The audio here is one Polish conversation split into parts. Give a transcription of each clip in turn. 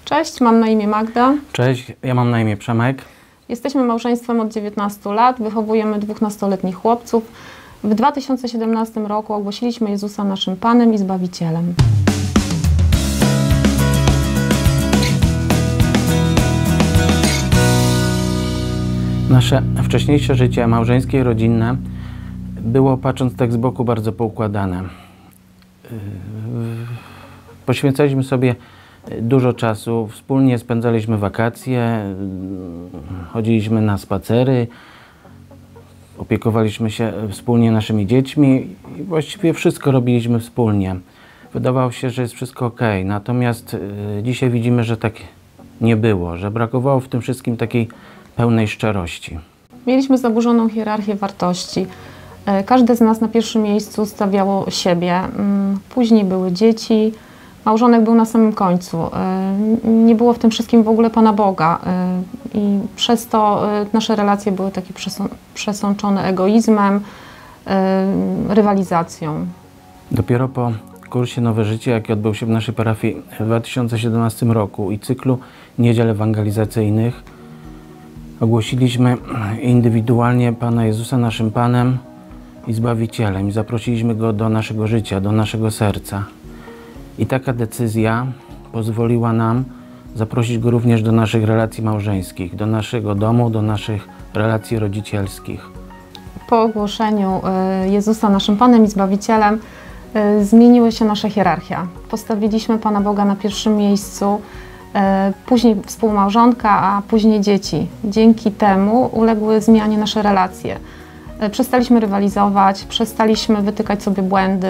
Cześć, mam na imię Magda. Cześć, ja mam na imię Przemek. Jesteśmy małżeństwem od 19 lat, wychowujemy 2 nastoletnich chłopców. W 2017 roku ogłosiliśmy Jezusa naszym Panem i Zbawicielem. Nasze wcześniejsze życie małżeńskie i rodzinne było, patrząc tak z boku, bardzo poukładane. Poświęcaliśmy sobie dużo czasu, wspólnie spędzaliśmy wakacje, chodziliśmy na spacery, opiekowaliśmy się wspólnie naszymi dziećmi i właściwie wszystko robiliśmy wspólnie. Wydawało się, że jest wszystko ok, natomiast dzisiaj widzimy, że tak nie było, że brakowało w tym wszystkim takiej pełnej szczerości. Mieliśmy zaburzoną hierarchię wartości. Każde z nas na pierwszym miejscu stawiało siebie. Później były dzieci. Małżonek był na samym końcu. Nie było w tym wszystkim w ogóle Pana Boga i przez to nasze relacje były takie przesączone egoizmem, rywalizacją. Dopiero po kursie Nowe Życie, jaki odbył się w naszej parafii w 2017 roku i cyklu niedziel ewangelizacyjnych, ogłosiliśmy indywidualnie Pana Jezusa naszym Panem i Zbawicielem i zaprosiliśmy Go do naszego życia, do naszego serca. I taka decyzja pozwoliła nam zaprosić Go również do naszych relacji małżeńskich, do naszego domu, do naszych relacji rodzicielskich. Po ogłoszeniu Jezusa naszym Panem i Zbawicielem zmieniły się nasze hierarchia. Postawiliśmy Pana Boga na pierwszym miejscu, później współmałżonka, a później dzieci. Dzięki temu uległy zmianie nasze relacje. Przestaliśmy rywalizować, przestaliśmy wytykać sobie błędy,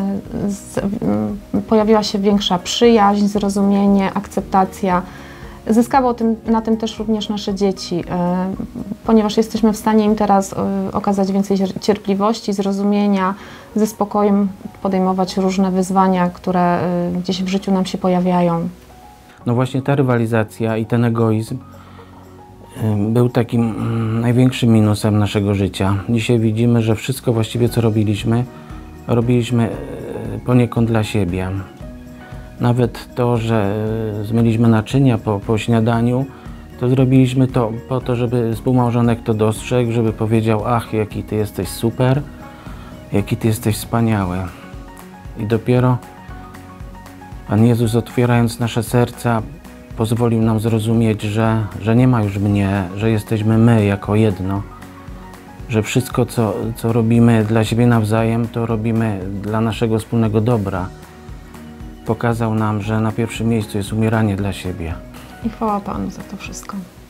pojawiła się większa przyjaźń, zrozumienie, akceptacja. Zyskało na tym też również nasze dzieci, ponieważ jesteśmy w stanie im teraz okazać więcej cierpliwości, zrozumienia, ze spokojem podejmować różne wyzwania, które gdzieś w życiu nam się pojawiają. No właśnie ta rywalizacja i ten egoizm był takim największym minusem naszego życia. Dzisiaj widzimy, że wszystko właściwie, co robiliśmy poniekąd dla siebie. Nawet to, że zmyliśmy naczynia po śniadaniu, to zrobiliśmy to po to, żeby współmałżonek to dostrzegł, żeby powiedział: ach, jaki Ty jesteś super, jaki Ty jesteś wspaniały. I dopiero Pan Jezus, otwierając nasze serca, pozwolił nam zrozumieć, że nie ma już mnie, że jesteśmy my jako jedno, że wszystko, co robimy dla siebie nawzajem, to robimy dla naszego wspólnego dobra. Pokazał nam, że na pierwszym miejscu jest umieranie dla siebie. I chwała Panu za to wszystko.